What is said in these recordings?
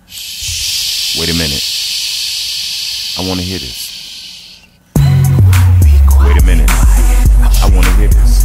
Shh. Wait a minute. I wanna hear this. Wait a minute. I wanna hear this.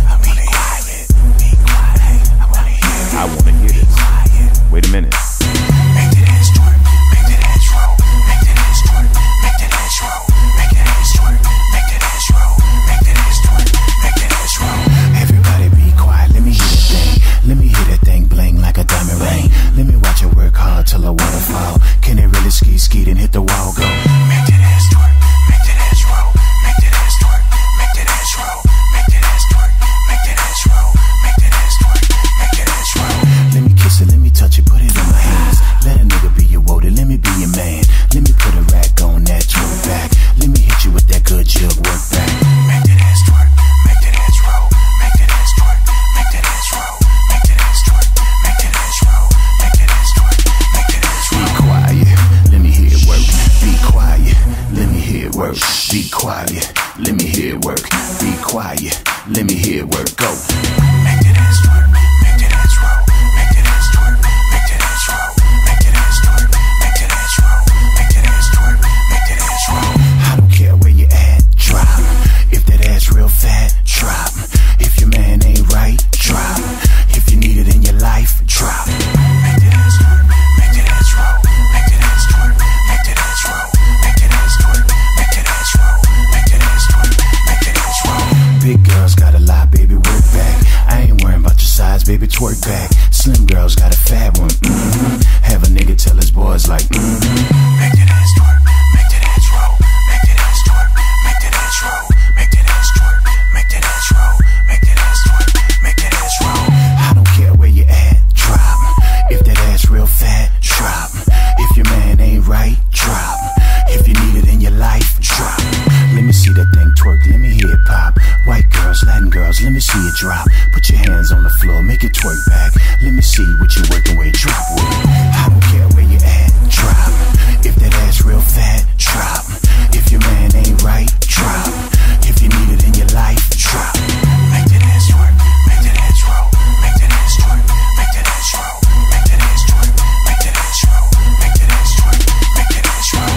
I wanna hear this. Wait a minute. Make that ass twerk, make that ass roll, make that ass twerk, make that ass roll, make that ass twerk, make that ass roll, make that ass twerk, make that ass roll. Everybody be quiet, let me hear that thing. Let me hear that thing bling like a diamond ring. Let me watch it work hard till the waterfall. Can it really skeet and hit the wall? Go. Make that ass twerk, make that ass roll, make that ass twerk, make that ass roll, make that ass twerk, make that ass roll, make that ass twerk, make that ass roll. Let me kiss it, let me touch it, put it in my hands. Let a nigga be your woody, let me be your man. Let me put a rack on that twerk back. Let me hit you with that good jug work back. Make that ass twerk, make that ass roll, make that ass twerk, make that ass roll, make that ass twerk, make that ass roll, make that ass twerk, make that ass roll. Be quiet, let me hear it work. Be quiet, let me hear it work. Be quiet, let me hear it work. Be quiet, let me hear it work. Go. Make that ass twerk, make that ass roll, make that ass twerk, make that ass roll, make that ass twerk, make that ass roll, make that ass twerk, make that ass roll. I don't care where you at, drop. If that ass real fat, drop. If your man ain't right, drop. If you need it in your life, drop. Make that ass twerk, make that ass roll, make that ass twerk, make that ass roll, make that ass twerk, make that ass roll, make that ass twerk, make that ass roll. Big girls got a lot, baby, work back. I ain't worrying about your size, baby, twerk back. Slim girls got a fat one, Have a nigga tell his boys like, Make that ass twerk, make that ass roll, make that ass twerk, make that ass roll, make that ass twerk, make that ass roll, make that ass twerk, make that ass roll. I don't care where you at, drop. If that ass real fat, drop. If your man ain't right, drop. If you need it in your life, drop. Let me see that thing twerk, let me hear it pop. White girls, Latin girls, let me see it drop. Put your hands on the floor, make it twerk back. Let me see what you're working with, drop with it. I don't care where you at, drop. If that ass real fat, drop. If your man ain't right, drop. If you need it in your life, drop. Make that ass twerk, make that ass roll, make that ass twerk, make that ass roll, make that ass twerk, make that ass roll, make that ass twerk, make that ass roll.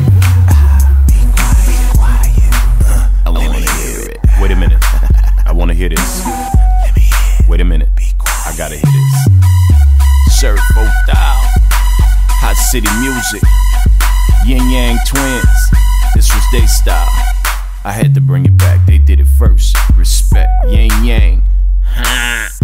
Be quiet, quiet. I wanna hear it. Wait a minute. I wanna hear this. Let me hear it. Wait a minute. Be quiet. I gotta hear this. Surf 4000. Hot City Music. Yin Yang Twins. This was their style. I had to bring it back. They did it first. Respect. Yin Yang.